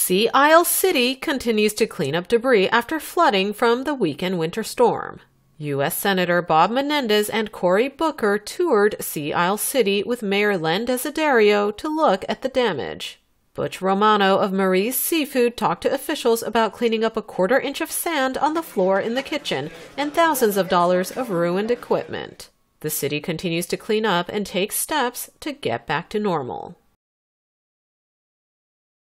Sea Isle City continues to clean up debris after flooding from the weekend winter storm. U.S. Senator Bob Menendez and Cory toured Sea Isle City with Mayor Len Desiderio to look at the damage. Butch Romano of Marie's Seafood talked to officials about cleaning up a quarter-inch of sand on the floor in the kitchen and thousands of dollars of ruined equipment. The city continues to clean up and take steps to get back to normal.